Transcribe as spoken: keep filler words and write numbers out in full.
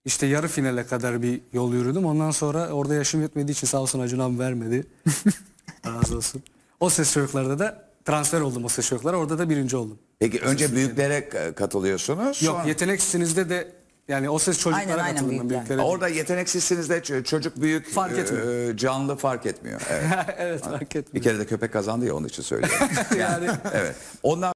İşte yarı finale kadar bir yol yürüdüm. Ondan sonra orada yaşım yetmediği için sağ olsun Acun abi vermedi. Razı olsun. O Ses Çocuklar'da da transfer oldum o Ses Çocuklar'a. Orada da birinci oldum. Peki önce büyüklere katılıyorsunuz. Yok, sonra... yeteneksizsinizde de yani o Ses Çocuklar'a Aynen, aynen, katıldım. büyükler. Büyüklere. Orada yeteneksizsinizde ç- çocuk büyük Fark etmiyor. e, canlı fark etmiyor. Evet. Evet, fark etmiyor. Bir kere de köpek kazandı ya onun için söylüyorum. Yani Evet. Ondan